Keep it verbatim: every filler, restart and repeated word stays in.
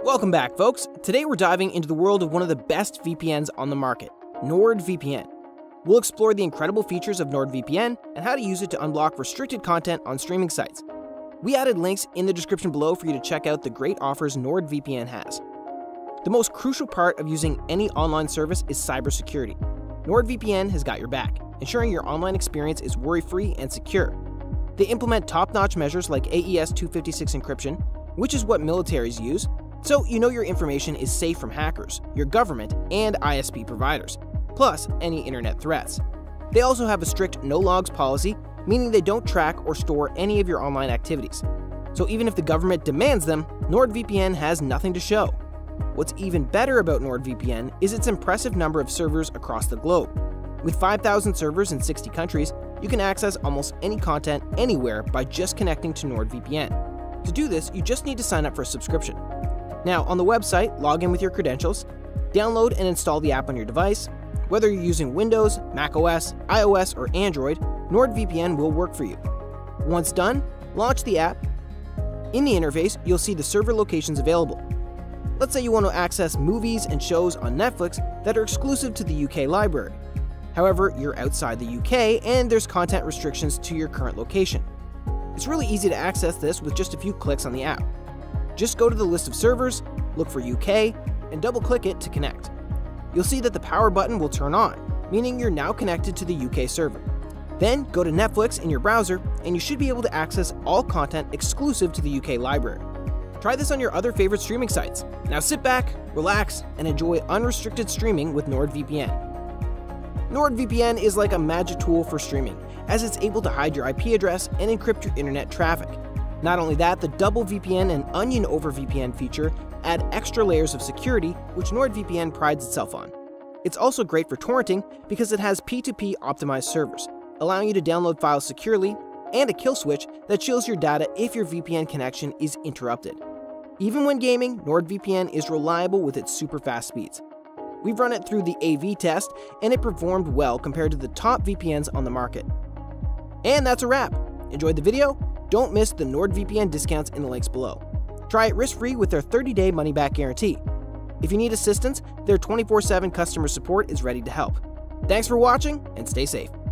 Welcome back, folks. Today we're diving into the world of one of the best V P Ns on the market, NordVPN. We'll explore the incredible features of NordVPN and how to use it to unblock restricted content on streaming sites. We added links in the description below for you to check out the great offers NordVPN has. The most crucial part of using any online service is cybersecurity. NordVPN has got your back, ensuring your online experience is worry-free and secure. They implement top-notch measures like A E S two fifty-six encryption, which is what militaries use, so you know your information is safe from hackers, your government, and I S P providers, plus any internet threats. They also have a strict no-logs policy, meaning they don't track or store any of your online activities. So even if the government demands them, NordVPN has nothing to show. What's even better about NordVPN is its impressive number of servers across the globe. With five thousand servers in sixty countries, you can access almost any content anywhere by just connecting to NordVPN. To do this, you just need to sign up for a subscription. Now, on the website, log in with your credentials, download and install the app on your device. Whether you're using Windows, macOS, iOS, or Android, NordVPN will work for you. Once done, launch the app. In the interface, you'll see the server locations available. Let's say you want to access movies and shows on Netflix that are exclusive to the U K library. However, you're outside the U K and there's content restrictions to your current location. It's really easy to access this with just a few clicks on the app. Just go to the list of servers, look for U K, and double-click it to connect. You'll see that the power button will turn on, meaning you're now connected to the U K server. Then go to Netflix in your browser, and you should be able to access all content exclusive to the U K library. Try this on your other favorite streaming sites. Now sit back, relax, and enjoy unrestricted streaming with NordVPN. NordVPN is like a magic tool for streaming, as it's able to hide your I P address and encrypt your internet traffic. Not only that, the double V P N and onion over V P N feature add extra layers of security, which NordVPN prides itself on. It's also great for torrenting because it has P two P optimized servers, allowing you to download files securely, and a kill switch that shields your data if your V P N connection is interrupted. Even when gaming, NordVPN is reliable with its super fast speeds. We've run it through the A V test, and it performed well compared to the top V P Ns on the market. And that's a wrap. Enjoyed the video? Don't miss the NordVPN discounts in the links below. Try it risk-free with their thirty day money-back guarantee. If you need assistance, their twenty-four seven customer support is ready to help. Thanks for watching, and stay safe.